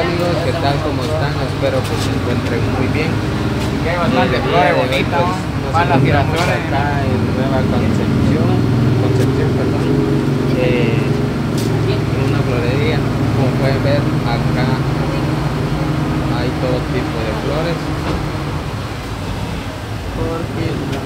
amigos, ¿qué tal? ¿Cómo están? Espero que se encuentren muy bien. Que hay bastante flores bonitas, Nos encontramos flores. acá en Nueva Concepción, perdón. En una florería. Como pueden ver, acá hay todo tipo de flores. Porque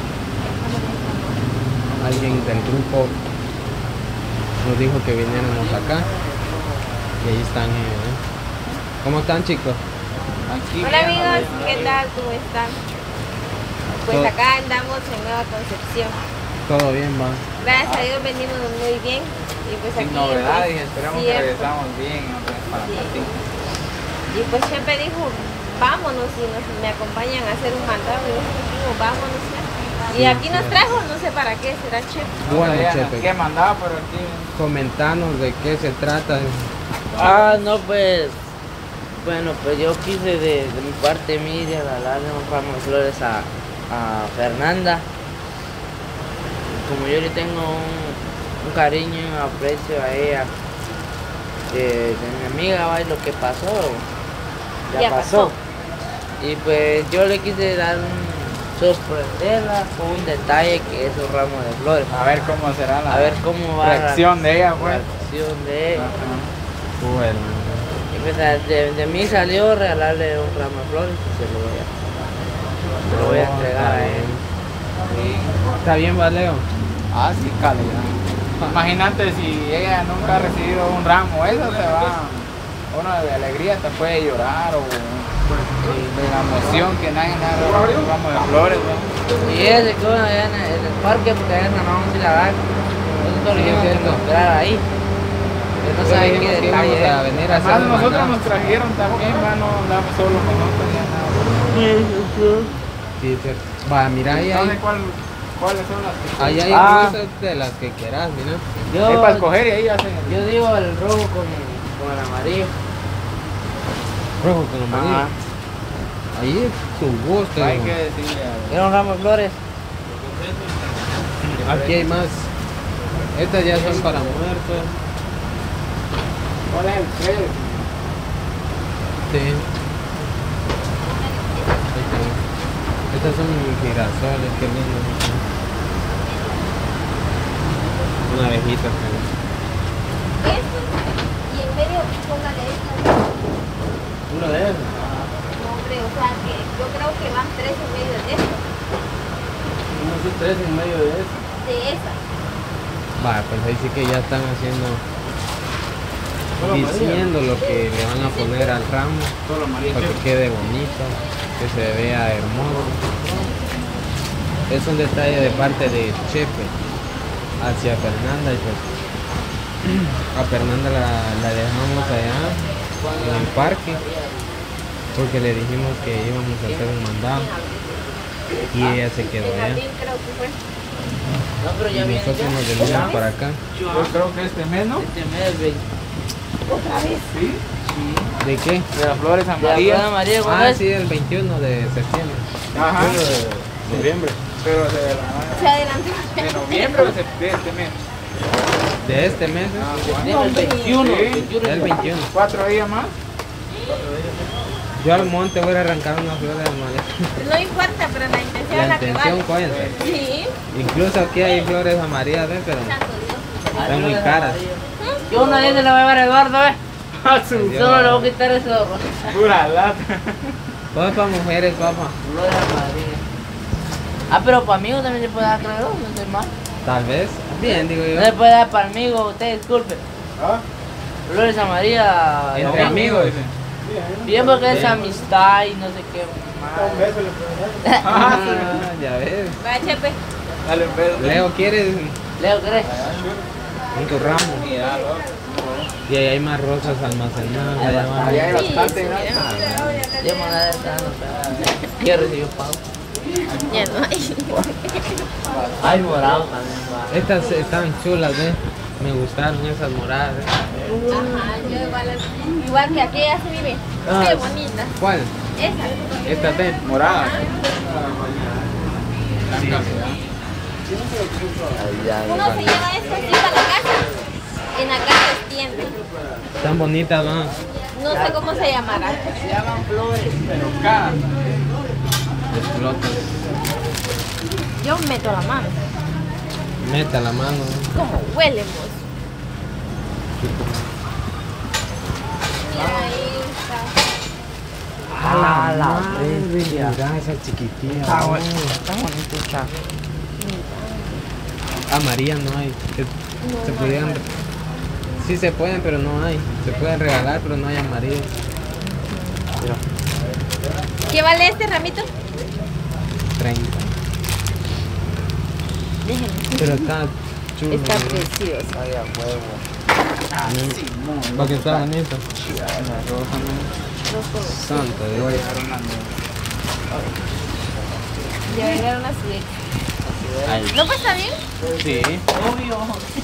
alguien del grupo nos dijo que viniéramos acá. Y ahí están. ¿Cómo están, chicos? Hola amigos, ¿qué tal? ¿Cómo están? Pues acá andamos en Nueva Concepción. Todo bien, va. Gracias a Dios venimos muy bien. Y pues Sin aquí novedades, pues, esperamos que cierto. regresamos bien para Sí. Martín. Y pues siempre dijo, vámonos y me acompañan a hacer un mandado. Y nosotros dijimos, vámonos ya. Y Sí, aquí nos cierto. trajo, no sé para qué, será Chepe. Bueno, No sabía Chepe, qué mandaba, pero aquí comentanos de qué se trata. No, pues, bueno, pues yo quise de mi parte, Miriam, darle un ramo de flores a Fernanda. Como yo le tengo un cariño y un aprecio a ella, de mi amiga, va, y lo que pasó, ya pasó. Y pues yo le quise dar sorprenderla con un detalle que es un ramo de flores. a ver cómo será la A ver cómo va reacción de ella, la pues. reacción de ella. Bueno, Y pues de mí salió regalarle un ramo de flores y se lo voy a entregar a él. ¿está bien, Valeo? Ah, sí, calidad. Imagínate si ella nunca ha recibido un ramo, eso se va. Uno de alegría te puede llorar o de la emoción que nadie le ha regalado un ramo de flores, ¿no? Y ese que uno allá en el parque, porque allá en San Juan sí la dan. Nosotros Sí, dijimos es que cierto. nos esperara ahí. Que no saben qué Dijimos que detalle íbamos a es. venir a hacer Además un nosotros mandado. nos trajeron también, no andamos solos nosotros ya nada. Sí, cierto. Va, mira, ahí hay, ¿Sabes cuáles son las que ahí hay Ah. rosas de las que quieras, mira. hay para escoger y ahí hacen Yo digo el rojo con el amarillo. Rojo con amarillo. Ajá. Ahí es tu gusto. hay hijo. que decirle a Era un ramo de flores. Aquí hay más. Estas ya son para muertos. ¿cuál es el precio? Sí. Ahí está. Estas son girasoles, qué lindo. Una abejita. Esto, y en medio póngale esta. Uno de esos. No, hombre, o sea que yo creo que van 3 en medio de esto. Unos tres en medio de eso. De esas. Va, pues ahí sí que ya están haciendo, diciendo lo que le van a poner al ramo para que quede bonito, que se vea hermoso. Es un detalle de parte de Chepe hacia Fernanda y pues a Fernanda la dejamos allá en el parque porque le dijimos que íbamos a hacer un mandado y ella se quedó El allá. jardín creo que fue. No, pero Y ya viene nosotros nos ya. venimos para acá. Yo creo que este mes, ¿no? Este mes, 20. Otra vez. Sí. ¿De qué? De las flores De la amarillas. flor amarilla, ¿cuándo Ah, es? sí, el 21 de septiembre. Ajá. Noviembre. Pero Se adelantó. de noviembre o de este mes. De este mes. No, el 21. Sí. 21. El 21. 4 días más. Yo al monte voy a arrancar unas flores amarillas. No importa, pero la intención es La la que intención vale. cuenta. Sí. Incluso aquí hay flores amarillas, ¿ves? Pero Santo Dios. están muy caras. Yo una vez se la voy a llevar a Eduardo, ¿eh? Dios. Solo le voy a quitar eso. Pura lata. Todo es para mujeres, papá. Flores amarillas. Ah, pero para amigos también se puede dar, claro, no sé más. Tal vez. Bien, digo No se yo. puede dar para amigos, usted disculpe. ¿Ah? Flores amarillas. Entre no, amigos. Bien porque es Sí. amistad y no sé qué Un más. beso le puedo dar. Ah, ya ves. Va, Chepe. Dale un beso. Leo, ¿quieres Leo, ¿crees? un tu ramo? Mira, loco. Y ahí hay más rosas almacenadas. Allá abajo. Allá hay Sí, bastante, sí, ¿no? Yo me la de ¿Qué recibió pago? ya no hay. Ay, morado también va. Estas están chulas, ¿eh? Me gustaron esas moradas, ¿eh? Ajá, yo igual que aquella se vive. Ah, Qué bonita. ¿Cuál? Esa. Esta de Morada. Sí. Uno se lleva esto así para la casa. En la casa extiende. Están bonitas, ¿no? No sé cómo se llamará. Se llaman flores. Pero cada. Explotan. Yo meto la mano. Meta la mano. ¿Cómo huele, vos? Mira, ahí está. Ah, la bestia. Mira esa chiquitilla. Está bonito, está. Amarilla no hay. Se podían. Sí se pueden, pero no hay. Se pueden regalar, pero no hay amarillo. ¿Qué vale este ramito? 30. Déjenme. Pero está chulo. Está ¿no? precioso. Ay, a huevo. Ah, sí, no. Porque está bonito. La roja, no. Santa de Voy a Dios. dejar una nueva. Ya era una suite. Ay, ¿No pues está bien? sí. Obvio.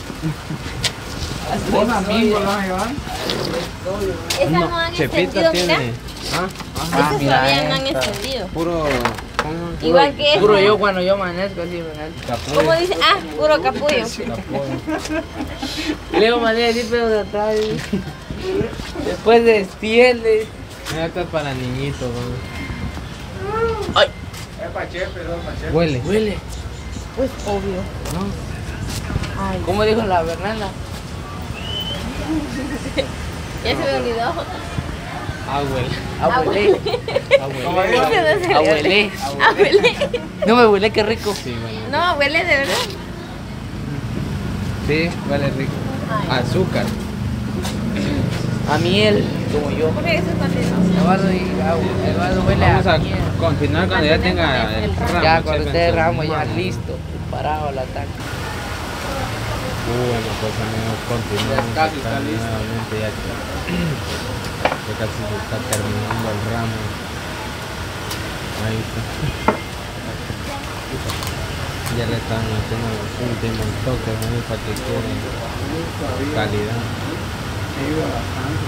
¿Vos amigos lo vas a llevar? Esas no han Chepita extendido, mira. tiene. Ah, Esas mira todavía no han esta. extendido. puro. ¿Cómo? Igual que Puro esta. yo cuando yo amanezco así, ¿verdad? Capullo. ¿Cómo dice? Ah, puro capullo. Capullo. Leo manera de decir pedos de atrás. Después de extiende. Esto es para niñitos, ¿no? Ay, Es pa' Chepe, no pa' Chepe. Huele. huele. Pues obvio. ¿No? Ay, ¿Cómo dijo la Fernanda? ya se me olvidó. Abuele. Abuelé. Abuele. Ese no se Abuelé. Abuele. No me huele, qué rico. Sí, bueno. No, huele de verdad. Sí, huele rico. Azúcar. A miel, como yo. ¿Por qué eso es contenido? Eduardo huele Vamos a a miel. continuar cuando ya tenga el ramo. Ya, cuando esté el chequen ramo su ya mano. listo, preparado al ataque. Bueno, pues amigos, continuamos Ya casi acá está listo. nuevamente ya casi se está terminando el ramo. Ahí está. Ya le están haciendo los últimos toques ahí para que quede calidad. Ayuda bastante.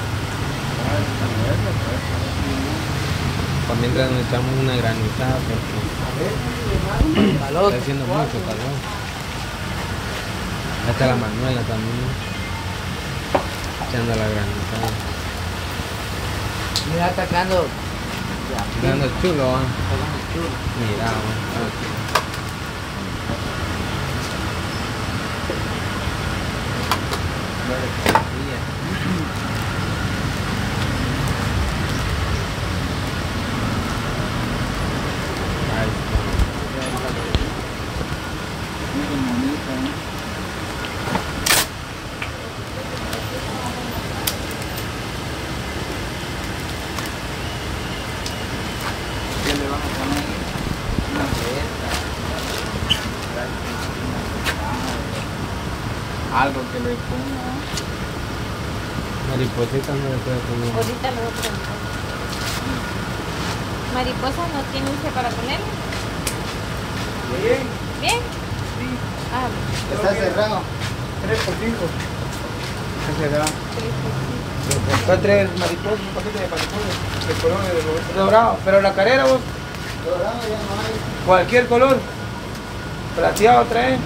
Por mientras nos echamos una granizada porque Calor. está haciendo mucho calor. Ahí está la Manuela también echando la granizada. Mira, atacando. Dando chulo, ¿ah? Mira, ¿ah? Ahí está. ¿Qué le van a poner? Una fiesta. Algo que le ponga. Mariposita no le puede poner. Ahorita lo voy a preguntar. ¿Mariposa no tiene usted para ponerle? Bien. ¿Bien? Sí. Ah, Está cerrado. 3 por 5. Está cerrado. Está 3 mariposas, un paquete de mariposas. El color de dorado. Pero la carrera vos. Dorado ya no hay. Cualquier color. Plateado trae.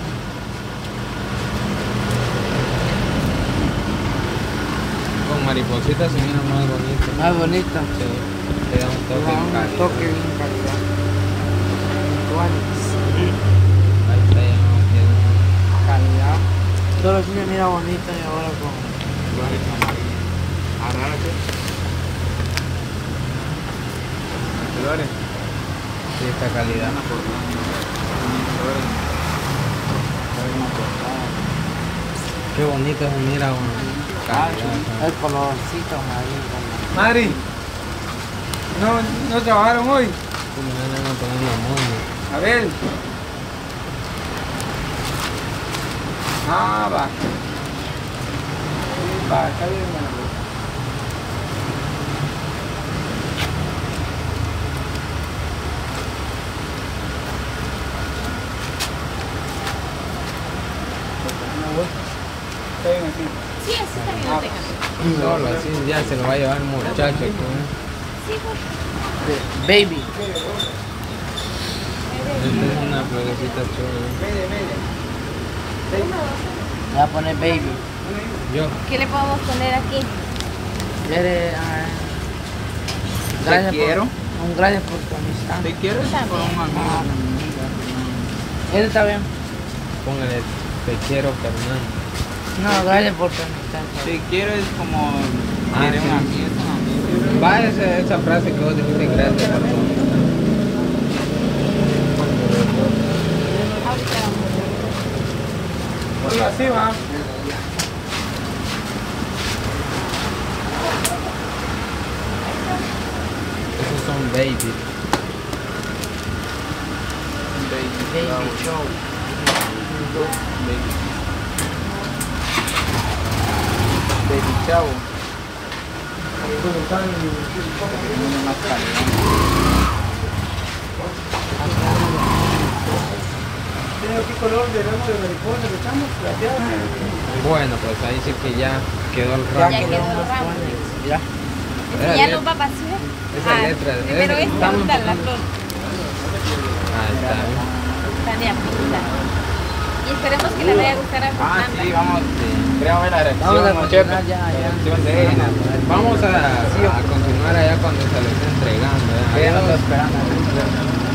Con mariposita se mira más bonito. Más bonito. Sí, le da un toque Un cálido. toque bien calidad. Ahí está, ya no queda. Calidad. Solo sí se mira bonito y ahora con Flores amarillas. Agárrate. Flores. Sí, esta calidad. Flores. Una portada. Qué bonito se mira, bueno. Calidad, el colorcito amarillo. Mari. No trabajaron hoy. sí, me van a poner la moña. A ver. Ah, va. Sí, va, está bien, bueno. Está bien así. sí, así está bien, no tenga. Solo así, ya se lo va a llevar el muchacho. Sí, pues. Baby. Esta es una florecita chula. Voy a poner baby. Yo, ¿Qué le podemos poner aquí? ¿Quiere? Gracias quiero. Un gracias por tu amistad. Te quiero es por un amigo. Eso está bien. Póngale, te quiero, Fernando. No, gracias por tu amistad. Te quiero es como Ah, quiere sí. un amigo, es un amigo. Va esa frase que vos dijiste, gracias por tu amistad. Ahorita vamos. Así va. Esos son baby. Baby show. Baby chavo. Tiene más calidad. ¿Qué color de ramo de mariposa le echamos? Plateado. Bueno, pues ahí sí que ya quedó el Ya ramo. quedó el ramo. Ya. Ya nos va a vaciar. Esa letra, Primero esa- esta, ahorita la flor. Ahí está. Tania pinta. Y esperemos que le vaya a gustar a Ah, Fernanda. sí, vamos. Queríamos ver la reacción. Vamos a ¿no, continuar Chepe? ya, La ya. reacción de ella. Vamos a continuar allá cuando se lo esté entregando. Ella nos está esperando.